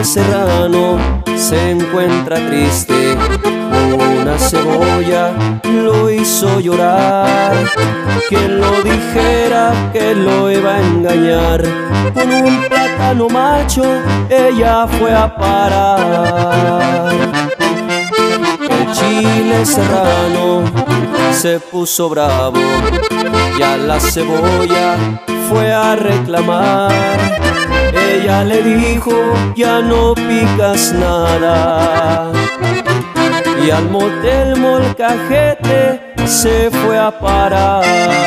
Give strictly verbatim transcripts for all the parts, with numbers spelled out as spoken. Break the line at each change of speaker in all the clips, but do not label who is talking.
chile serrano se encuentra triste. Una cebolla lo hizo llorar. Quien lo dijera que lo iba a engañar. Con un plátano macho ella fue a parar. El chile serrano se puso bravo y a la cebolla fue a reclamar. Ella le dijo: ya no picas nada. Y al motel Molcajete se fue a parar.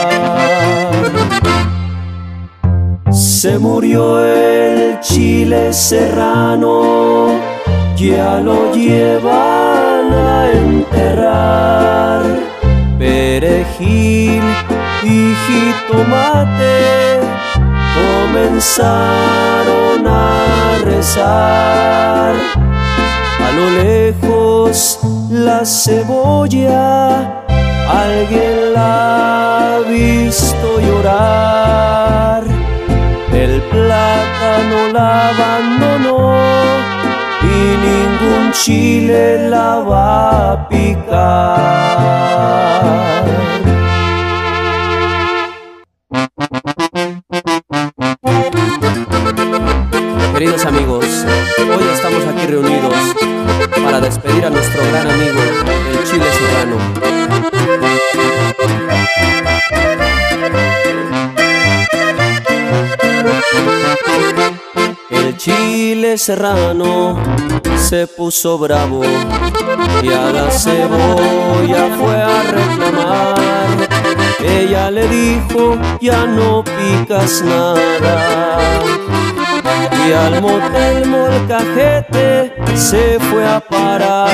Se murió el chile serrano, ya lo llevan a enterrar. Perejil y jitomate comenzaron a rezar. A lo lejos la cebolla, alguien la ha visto llorar. El plátano la abandonó y ningún chile la va a picar. Queridos amigos, hoy estamos aquí reunidos para despedir a nuestro gran amigo, el chile serrano. El chile serrano se puso bravo y a la cebolla fue a reclamar. Ella le dijo: ya no picas nada. Y al motel Molcajete se fue a parar.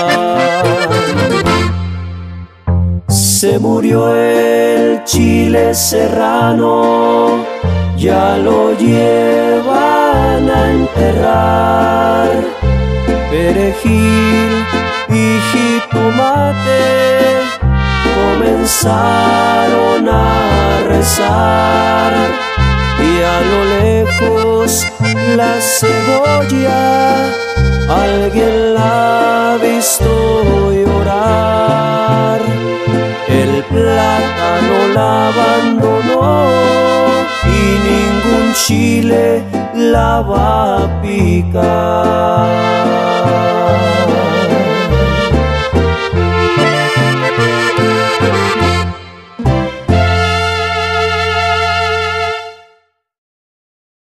Se murió el chile serrano, ya lo llevan a enterrar. Perejil y jitomate comenzaron a rezar. Y a lo lejos la cebolla, alguien la ha visto llorar. El plátano la abandonó y ningún chile la va a picar.